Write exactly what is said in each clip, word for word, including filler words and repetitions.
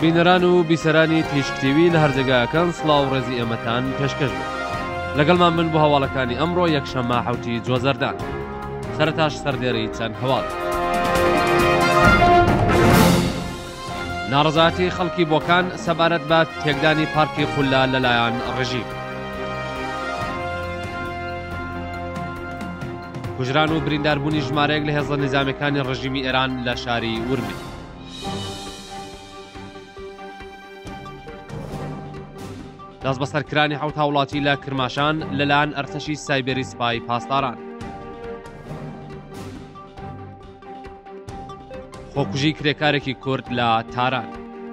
بینەران و بیسەرانی تیشکتیوی لە هەرجێگایەکان سڵاو و ڕێزی ئێمەتان پێشکەش بێت. لەگەڵمان بن بۆ هەواڵەکانی ئەمڕۆ یەکشەممە حەوتی جوۆزەردان. سەرەتاش سەردێڕی چەند هەواڵ. ناڕەزایەتی خەڵکی بۆکان سەبارەت بە تێکدانی پارکی قولا لەلایەن ڕژیم. کوژران و برینداربوونی ژمارەیەک لە هێزە نظامیەکانی ڕژیمی ئێران لە شاری ورمی. دەست بەسەرکرانی حەوت هاوڵاتی لە کرماشان لەلایەن ئەرتەشی سایبەری سوپای پاسداران. خۆکوژی کرێکارێکی کورد لە تاران.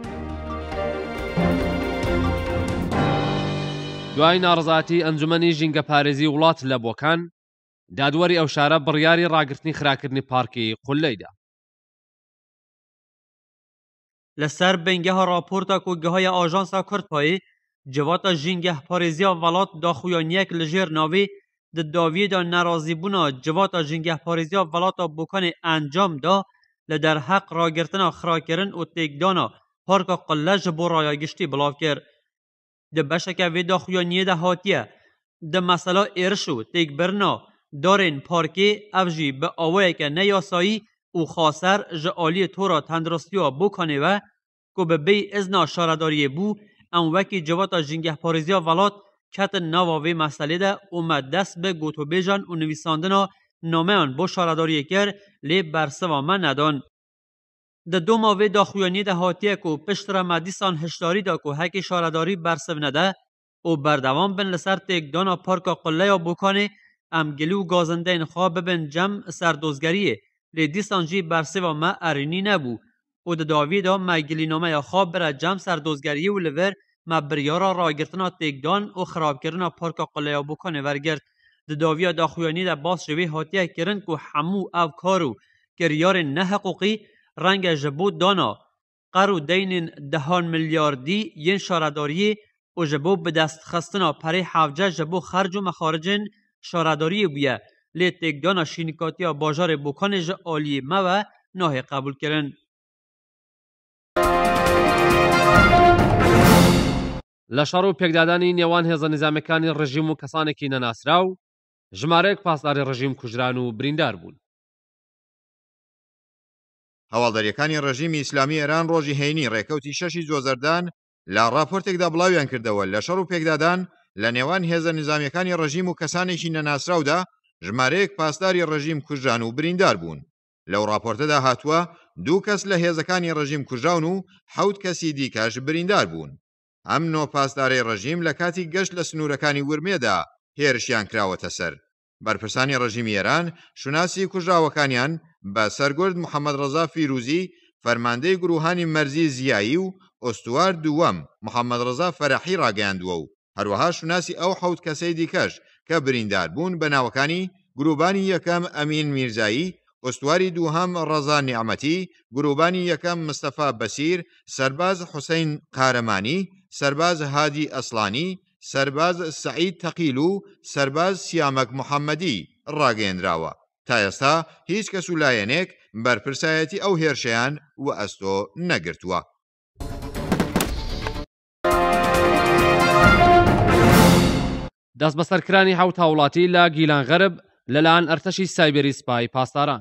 دوای ناڕەزایەتی ئەنجومەنی ژینگە پارێزی وڵات لە بۆکان، دادوەری ئەو شارە بڕیاری ڕاگررتنی خراکردنی پارکی قولەیدا. لەسەر بنگەها راپۆرتا کۆگەهای ئاژانسا کوردپایê civata jîngehparêziya welat daxuyaniyek li jêr navê di daviyê de nerazîbûna civata jîngehparêziya welata Bokanê encam da li derheq ragirtina xirakirin û têkdana parka Qule ji bo rayagiştî bilav kir. Di beşeke vê daxuyaniyê de hatiye di mesela êriş û têkbirina darên parkê ev jî bi awayeke neyasayî û xaser ji aliyê tora tenduristiya Bokanê ve ku bi bêy izna şaredariyê bû em wekî civata jîngehparêziya welat ketin nava vê meselê de û me dest bi gotûbêjan û nivîsandina nameyan bo şaredariyê kir lê bersiva me nedan. Di doma vê daxuyaniyê de hatiye ku piştre me dîsan hişdarî da ku hekî şaredarî bersiv nede û berdewam bin li ser têkdana parka Quleya Bokanê em gilî û gazindeyên xwe bibin cem serdozgeriyê lê dîsan jî bersiva me erînî nebû û di daviyê de me gilînameya xwe bire cem serdozgeriyê û li vir me biryara ragirtina têkdan û xirabkirina parka Quleya Bokanê wergirt. Di daviya daxuyanî de bas ji wê hatiye kirin ku hemû ev kar û kiryarên neheqûqî renge ji bo dana qer û deynên dehan milyardî yên şaredariyê û ji bo bidestxistina perê hevce ji bo xerc û mexaricên şaredariyê bûye lê têkdana şînikatiya bajarê Bokanê ji aliyê me ve nahê qebûl kirin. لە شەڕ و پێکدادانی نێوان هێزە نظامیەکانی ڕژیم و کەسانێکی نەناسرا و ژمارەیەک پاسداری ڕژیم کوژران و بریندار بوون. هەواڵداریەکانی ڕژیمی ئیسلامی ئێران ڕۆژی هەینی ڕێکەوتی شەشی جۆزەردان لە راپۆرتێکدا بڵاویان کردەوە لە شەڕ و پێکدادان لە نێوان هێزە نظامیەکانی ڕژیم و کەسانێکی نەناسراودا ژمارەیەک پاسداری ڕژیم کوژران و بریندار بوون. لەو راپۆرتەدا هاتووە دوو کەس لە هێزەکانی ڕژیم کوژراون و حەوت کەسی دیکەش بریندار بوون. ئەم نۆ پاسدارەی ڕژیم لە کاتی گەشت لە سنوورەکانی ورمێدا هێرشیان کراوەتە سەر. بەرپرسانی ڕژیمی ئێران شوناسی کوژراوەکانیان بە سەرگورد محەممەد ڕەزا فیروزی فەرماندەی گروهانی مەرزی زیایی و ئۆستوار دووەم محەممەد ڕەزا فەرەحی ڕاگەیاندووە و هەروەها شوناسی ئەو حەوت کەسەی دیکەش کە بریندار بوون بە ناوەکانی گروبانی یەکەم ئەمین میرزایی، ئۆستواری دووهەم ڕەزا نیعمەتی، گروبانی یەکەم مستەفا بەسیر، سەرباز حوسەین قارەمانی، سەرباز هادی ئەسڵانی، سەرباز سەعید تەقیل و سەرباز سیامەک محەممەدی ڕاگەیەندراوە. تا ئێستا هیچ کەس و لایەنێک بەرپرسایەتی ئەو هێرشیان و ئەستۆ نەگرتووە. دەست بەسەرکرانی حەوت هاوڵاتی لە گیلان غەرب لەلایەن ئەرتەشی سایبەری سوپای پاسداران.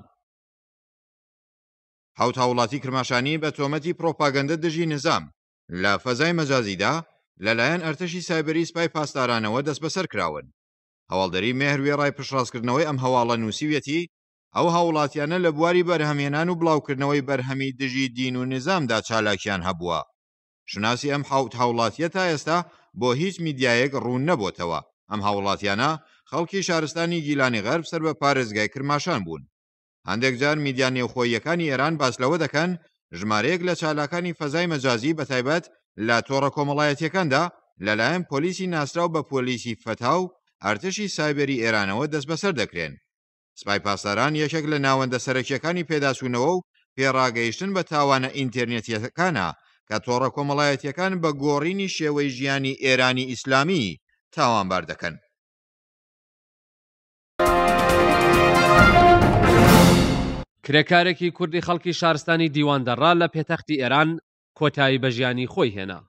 حەوت هاوڵاتی کرماشانی بە تۆمەتی پرۆپاگەندە دژی نظام لە فەزای مەجازیدا لەلایەن ئەرتەشی سایبەری سوپای پاسدارانەوە دەست بەسەر کراون. هەواڵدەری مێهروێ ڕای پشڕاستکردنەوەی ئەم هەواڵە نووسیوێتی ئەو هاوڵاتیانە لە بواری بەرهەمێنان و بڵاوکردنەوەی بەرهەمی دژی دین و نظامدا چالاکیان هەبووە. شناسی ئەم حەوت هاوڵاتیە تا ئێستا بۆ هیچ میدیایەک ڕوون نەبووتەوە. ئەم هاوڵاتیانە خەڵکی شارستانی گیلانی غەرب سەر بە پارێزگای کرماشان بوون. هەندێک جار میدیا نێوخۆییەکانی ئێران باس لەوە دەکەن ژمارەیەک لە چالاکانی فەزای مەجازی بەتایبەت لە تۆڕە کۆمەڵایەتیەکاندا لەلایەن پۆلیسی ناسراو بە پۆلیسی فەتاو ئەرتشی سایبەری ئێرانەوە دەست بەسەر دەکرێن. سپای پاسداران یەکێک لە ناوەندە سەرەکیەکانی پێداچوونەوە و پێڕاگەیشتن بە تاوانە ئینتەرنێتیەکانە کە تۆڕە کۆمەڵایەتیەکان بە گۆڕینی شێوەی ژیانی ئێرانی ئیسلامی تاوانبار دەکەن. کرێکارێکی کوردی خەڵکی شارستانی دیواندەڕا لە پێتەختی ئێران کۆتایی بە ژیانی خۆی هێنا.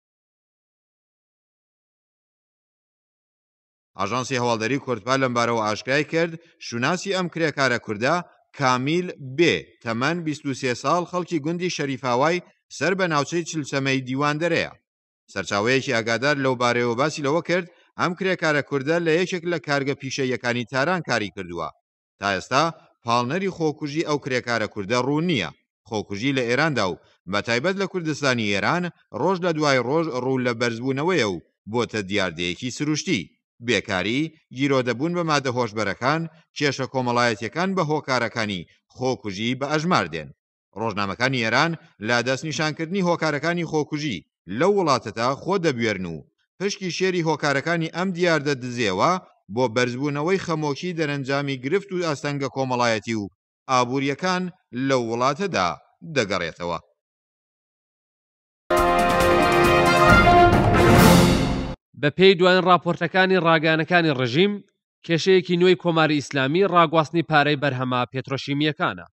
ئاژانسی هەواڵدەری کوردپا لەمبارەوە ئاشکرای کرد شوناسی ئەم کرێکارە کووردە کامیل بێ تەمەن بیست و سێ ساڵ خەڵکی گوندی شەریفاوای سەر بە ناوچەی چلچەمەی دیوان دەرەیە. سەرچاوەیەکی ئاگادار لەو بارەیەوە باسی لەوە کرد ئەم کرێکارە کووردە لە یەکێک لە کارگە پیشەیەکانی تاران کاری کردووە. تا ئێستا پاڵنەری خۆکوژی ئەو کرێکارە کووردە ڕوو نییە. خۆکوژی لە ئێراندا و بەتایبەت لە کوردستانی ئێران ڕۆژ لە دوای ڕۆژ ڕوو لە بەرزبوونەوەیە و بۆتە دیاردەیەکی سروشتی. بێکاری، گیرۆدەبوون بە مادە هۆشبەرەکان، کێشە کۆمەڵایەتیەکان بە هۆکارەکانی خۆکوژی بە ئەژمار دێن. ڕۆژنامەکانی ئێران لا دەستنیشانکردنی هۆکارەکانی خۆکوژی لەو وڵاتەدا خۆ دەبوێرن و پشکی شێری هۆکارەکانی ئەم دیاردە دزێەوە بۆ بەرزبوونەوەی خەمۆکی دەرەنجامی گرفت و ئاستەنگە کۆمەڵایەتی و ئابوووریەکان لەو وڵاتەدا دەگەڕێتەوە. بە پێی دوایین راپۆرتەکانی ڕاگەیانەکانی ڕژیم کێشەیەکی نوێی کۆماری ئیسلامی ڕاگواستنی پارەی بەرهەمە پێترۆشیمیەکانە.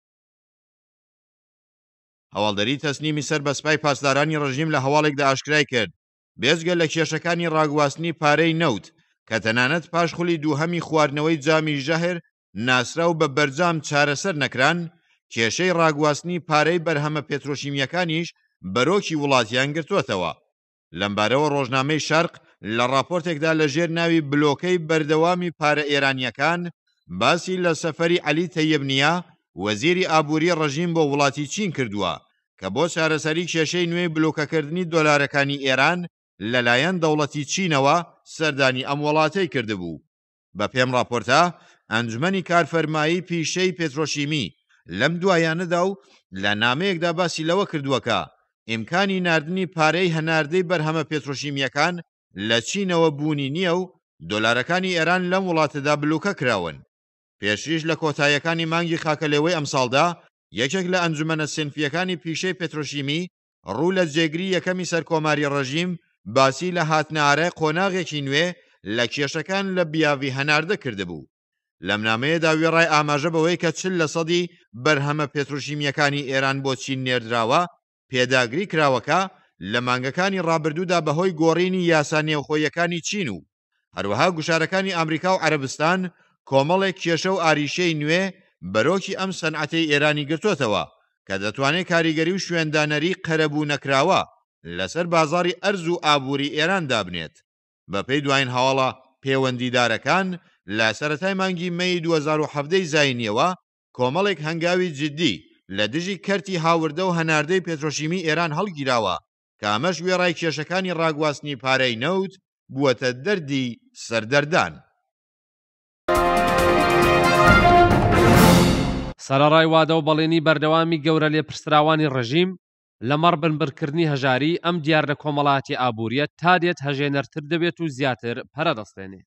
هەواڵدەری تەسنیمی سەر بە سپای پاسدارانی ڕژیم لە هەواڵێکدا ئاشکرای کرد بێجگە لە کێشەکانی ڕاگواستنی پارەی نەوت کە تەنانەت پاش خولی دووهەمی خواردنەوەی جامی ژەهر ناسرا و بە بەرجام چارەسەر نەکران، کێشەی ڕاگواستنی پارەی بەرهەمە پێترۆشیمیەکانیش بەرۆکی وڵاتیان گرتووەتەوە. لەمبارەوە ڕۆژنامەی شەرق لە راپۆرتێکدا لە ژێر ناوی بلۆکەی بەردەوامی پارە ئێرانیەکان باسی لە سەفەری عەلی تەیەبنیە وەزیری ئابووری ڕژیم بۆ وڵاتی چین کردووە کە بۆ چارەسەری کێشەی نوێی بلۆکەکردنی دۆلارەکانی ئێران لەلایەن دەوڵەتی چینەوە سەردانی ئەم وڵاتەی کردبوو. بە پێم راپۆرتە ئەنجومەنی کارفەرمایی پیشەی پێترۆشیمی لەم دوایانەدا و لە نامەیەکدا باسی لەوە کردووەکە ئیمکانی ناردنی پارەی هەناردەی بەرهەمە پێترۆشیمیەکان لە چینەوە بوونی نییە و دۆلارەکانی ئێران لەم وڵاتەدا بلوکە کراون. پێشیش لە کۆتاییەکانی مانگی خاکەلێوەی ئەمساڵدا یەکێک لە ئەنجومەنە سنفیەکانی پیشەی پێترۆشیمی ڕوو لە جێگری یەکەمی سەرکۆماری ڕژیم باسی لە هاتنارە قۆناغێکی نوێ لە کێشەکان لە بیاوی هەناردە کردبوو. لەم نامەیەدا وێڕای ئاماژە بەوەی کە چل لە سەدی بەرهەمە پێترۆشیمیەکانی ئێران بۆ چین نێردراوە پێداگری کراوەکە لە مانگەکانی ڕابردوودا بەهۆی گۆڕینی یاسا نێوخۆیەکانی چین و هەروەها گوشارەکانی ئەمریکا و عەرەبستان کۆمەڵێک کێشە و ئاریشەی نوێ بەرۆکی ئەم سەنعەتەی ئێرانی گرتوۆتەوە کە دەتوانێت کاریگەری و شوێندانەری قەرەبوو نەکراوە لەسەر بازاری ئەرز و ئابووری ئێران دابنێت. بە پێی دوایین هەواڵە پەیوەندیدارەکان لە سەرەتای مانگی مەی دوو هەزار و هەفدەی زاینیەوە کۆمەڵێک هەنگاوی جددی لە دژی کەرتی هاوردە و هەناردەی پێترۆشیمی ئێران هەڵگیراوە کە ئەمەش وێڕای کێشەکانی ڕاگواستنی پارەی نەوت بووەتە دەردی سەردەردان. سەرەڕای وادە و بەڵێنی بەردەوامی گەورە لێپرسراوانی ڕژیم لەمەڕ بنبرکردنی هەژاری ئەم دیاردە کۆمەڵایەتی ئابووریە تا دێت هەژێنەرتر دەبێت و زیاتر پەرە دەستێنێ.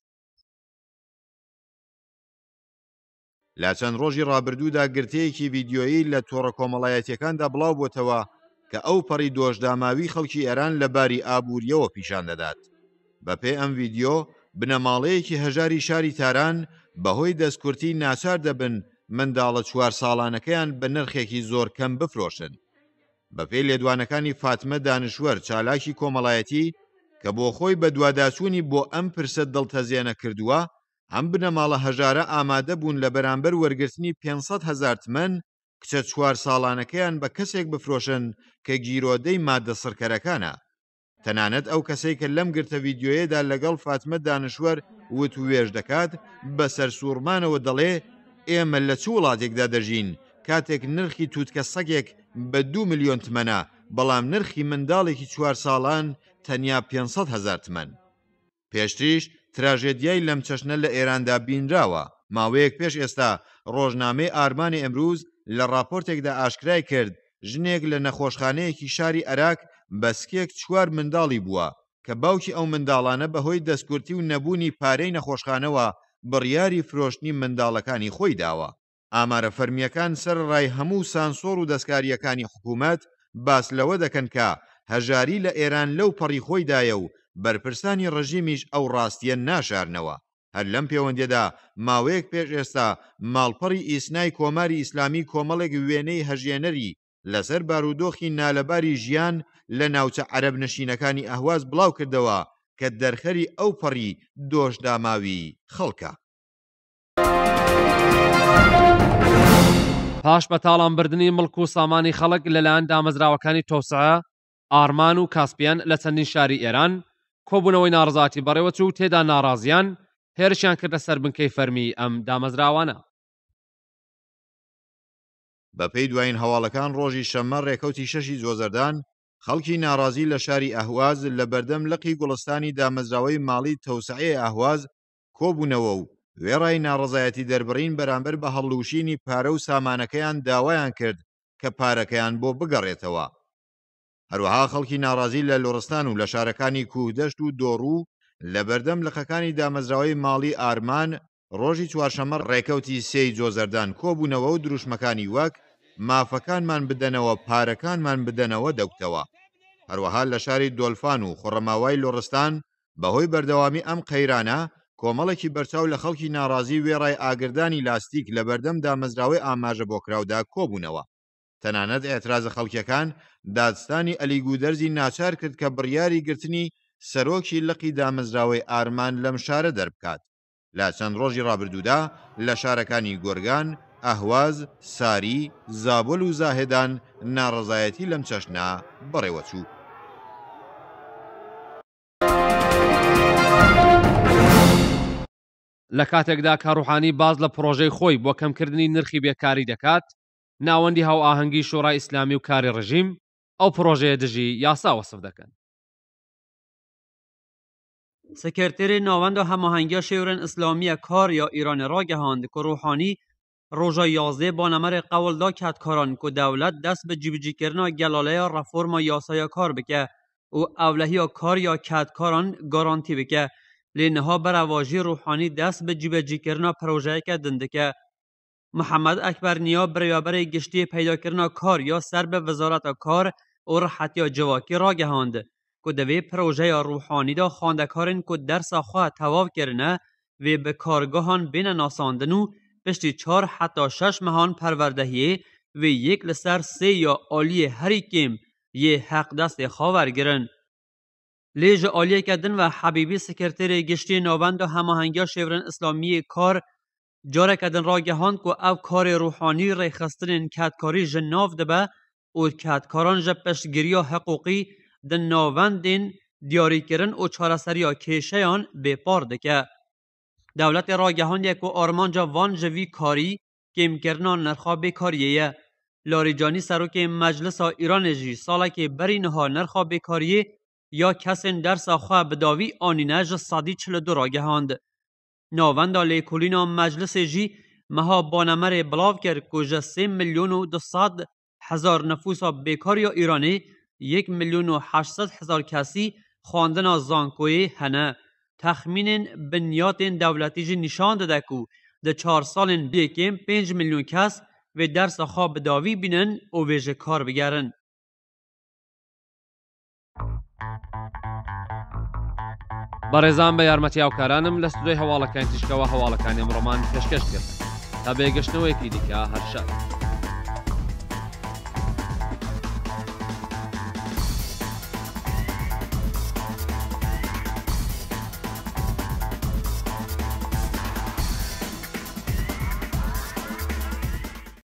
لا چەند ڕۆژی ڕابردوودا گرتەیەکی ڤیدیۆیی لە تۆڕە کۆمەڵایەتیەکاندا بڵاو بۆتەوە کە ئەو پەڕی دۆشداماوی خەڵکی ئێران لە باری ئابووریەوە پیشان دەدات. بەپێی ئەم ڤیدیۆ بنەماڵەیەکی هەژاری شاری تاران بەهۆی دەستکورتی ناچار دەبن منداڵە چوار ساڵانەکەیان بە نرخێکی زۆر کەم بفرۆشن. بەپێی لێدوانەکانی فاتمە دانشوەر چالاکی کۆمەڵایەتی کە بۆ خۆی بە دوواداچوونی بۆ ئەم پرسە دڵتەزیێنە کردووە، ئەم بنەماڵە هەژارە ئامادە بوون لە بەرامبەر وەرگرتنی پێنجسەد هەزار تمەن کچە چوار ساڵانەکەیان بە کەسێک بفرۆشن کە گیرۆدەی مادە سڕکەرەکانە. تەنانەت ئەو کەسەی کە لەم گرتە ڤیدیۆیەدا لەگەڵ فاتمە دانشوەر وت و وێژ دەکات بەسەر سوورمانەوە دەڵێ ئێمە لە چ وڵاتێکدا دەژین کاتێک نرخی تووتکە سەگێک بە دوو ملیۆن تمەنە بەڵام نرخی منداڵێکی چوار ساڵان تەنیا پێنجسەد هەزار تمەن. پێشتریش تراژێدیای لەم چەشنە لە ئێراندا بینراوە. ماوەیەک پێش ئێستا ڕۆژنامەی ئارمانی ئەمروز لە راپۆرتێکدا ئاشکرای کرد ژنێک لە نەخۆشخانەیەکی شاری عێراق بەسکێک چوار منداڵی بووە کە باوکی ئەو منداڵانە بەهۆی دەستکورتی و نەبوونی پارەی نەخۆشخانەوە بڕیاری فرۆشتنی منداڵەکانی خۆی داوە. ئامارە فەرمیەکان سەرڕای هەموو سانسۆر و دەستکاریەکانی حکوومەت باس لەوە دەکەن کە هەژاری لە ئێران لەو پەڕی خۆیدایە و بەرپرسانی ڕژیمیش ئەو ڕاستیە ناشارنەوە. هەر لەم پەیوەندیەدا ماوەیەک پێش ئێستا ماڵپەڕی ئیسنای کۆماری ئیسلامی کۆمەڵێک وێنەی هەژێنەری لەسەر بارودۆخی نالەباری ژیان لە ناوچە عەرەب نشینەکانی ئەهواز بڵاو کردەوە کە دەرخەری ئەو پەڕی دۆشداماوی خەڵکە. پاش بە تاڵانبردنی مڵک و سامانی خەڵک لەلایەن دامەزراوەکانی تۆسعە، ئارمان و کاسپیان لە چەندین شاری ئێران کۆبوونەوەی ناڕزاتی بەڕێوەچوو و تێدا ناڕازیان هێرشیان کردە سەر بنکەی فەرمی ئەم دامەزراوانە. بەپێی دوایین هەواڵەکان ڕۆژی شەممە ڕێکەوتی شەشی جۆزەردان خەڵکی ناڕازی لە شاری ئەهواز لە بەردەم لقی گوڵستانی دامەزراوەی ماڵی تەوسعەی ئەهواز کۆبوونەوە و وێڕای ناڕزایەتی دەربڕین بەرامبەر بە هەڵوشینی پارە و سامانەکەیان داوایان کرد کە پارەکەیان بۆ بگەڕێتەوە. هەروەها خەڵکی ناڕازی لە لۆڕستان و لە شارەکانی کوهدەشت و دۆڕوو لە بەردەم لقەکانی دامەزراوەی ماڵی ئارمان ڕۆژی چوارشەممە ڕێکەوتی سێی جۆزەردان کۆبوونەوە و دروشمەکانی وەک مافەکانمان بدەنەوە پارەکانمان بدەنەوە دەوتەوە. هەروەها لە شاری دۆلفان و خوڕەماوای لۆڕستان بەهۆی بەردەوامی ئەم قەیرانە کۆمەڵێکی بەرچاو لە خەڵکی ناڕازی وێڕای ئاگردانی لاستیک لە بەردەم دامەزراوەی ئاماژە بۆ کراودا کۆبوونەوە. تەنانەت ئێترازە خەڵکیەکان دادستانی ئەلیگودەرزی ناچار کرد کە بڕیاری گرتنی سەرۆکی لقی دامەزراوەی ئارمان لەم شارە دەربکات. لە چەند ڕۆژی ڕابردوودا لە شارەکانی گۆرگان، ئەهواز، ساری، زابۆل و زاهێدان ناڕزایەتی لەم چەشنا بەڕێوەچوو. لە کاتێکدا کاروحانی باز لە پرۆژەی خۆی بۆ کەمکردنی نرخی بێکاری دەکات، ناوەندی هاو ئاهەنگی شوڕای ئیسلامی و کاری ڕژیم ئەو پرۆژەیە دژی یاسا وەسف دەکەن. سکرتێری ناوەندە هەماهەنگیە شێورن ئیسلامیە کار یا ئیران ڕاگەهاند کە ڕوحانی ڕۆژە یازدە بانەمەرێ قەولدا کاتکاران کە دەولەت دەست بە جیبجیکردنا گەلالەیە ڕەفۆرما یاسایە کار بکە و ئەولەهیە کار یا کاتکاران گارانتی بکە لێ نەها بەرەواژی ڕوحانی دەست بە جیبجیکردنا پرۆژەیەکە دندکە. محەممەد ئەکبەر نیا بڕیابەرەی گشتی پەیداکردنا کار یا سەر بە وەزارەتە کار و ڕەحەتیە جواکی ڕاگەهاند که دوی پروژه روحانی دا خواندکارن که درس خواه تواو کرنه و به کارگاهان بین ناساندن و پشتی چار حتی شش مهان پروردهیه و یک لسر سه یا آلی هری کم یه حق دست خواور گرن. لیج آلیه کدن و حبیبی سکرتر گشتی ناوند و هماهنگی شورن اسلامی کار جاره کدن راگهان که او کار روحانی ریخستن کدکاری جناف دبه و کدکاران جب پشتگیری حقوقی دن ناوندین دیاری کرن و چارسریا کشیان بپار دکه. دولت راگهان یک و آرمان جا وان جوی کاری کم کرنان نرخا بکاریه. لاریجانی سروک مجلس ایران جی ساله که بری نها نرخا بکاریه یا کسین درس خواه بداوی آنینه جا صدی چل دو راگهاند. ناوندا لیکولینا مجلس جی مها بانمر بلاو کرد که جا سی میلیون و دو صد هزار نفوسا بکاری ایرانی یک میلیون و هشتصد هزار کسی خواندن زانکوی هنه. تخمین بنیات دولتی جی نشان داده که ده چهار سالن بیکیم پنج میلیون کس و درس خواب داوی بینن و ویژه کار بگرن. بەڕێزان بە یارمەتی هاوکارانم لە ستودیۆی هەواڵەکانی تیشکەوە هەواڵەکانی ئەمڕۆمان پێشکەش کرد تا بێگەشتنەوەیەکی دیکە هەر شەر.